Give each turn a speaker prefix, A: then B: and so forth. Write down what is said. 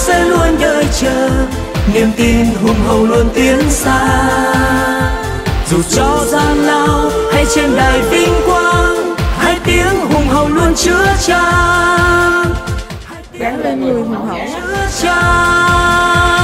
A: sẽ luôn đợi chờ, niềm tin hùng hậu luôn tiến xa. Dù cho gian lao hay trên đài vinh quang, hai tiếng hùng hậu luôn chứa chan,
B: gắn lên người hùng hậu.
A: chứa chan.